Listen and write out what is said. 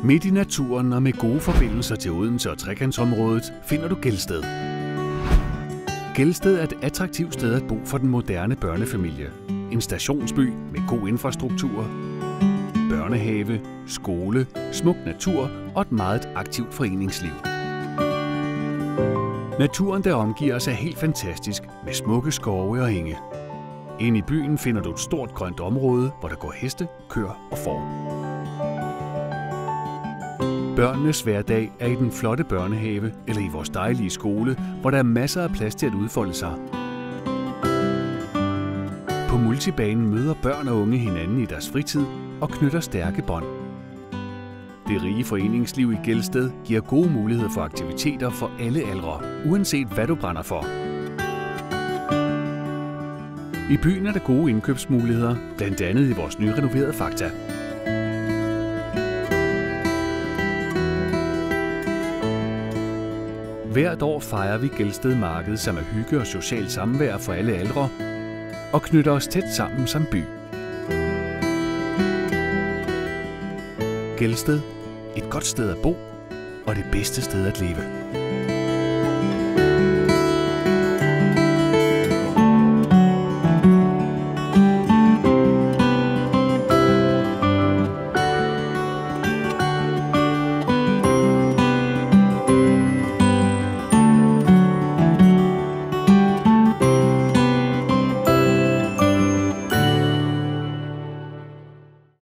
Midt i naturen og med gode forbindelser til Odense og Trekantsområdet finder du Gelsted. Gelsted er et attraktivt sted at bo for den moderne børnefamilie. En stationsby med god infrastruktur, børnehave, skole, smuk natur og et meget aktivt foreningsliv. Naturen, der omgiver os, er helt fantastisk med smukke skove og enge. Inde i byen finder du et stort grønt område, hvor der går heste, køer og får. Børnenes hverdag er i den flotte børnehave eller i vores dejlige skole, hvor der er masser af plads til at udfolde sig. På multibanen møder børn og unge hinanden i deres fritid og knytter stærke bånd. Det rige foreningsliv i Gelsted giver gode muligheder for aktiviteter for alle aldre, uanset hvad du brænder for. I byen er der gode indkøbsmuligheder, blandt andet i vores nyrenoverede Fakta. Hvert år fejrer vi Gelsted Marked, som er hygge og socialt samvær for alle aldre, og knytter os tæt sammen som by. Gelsted, et godt sted at bo, og det bedste sted at leve.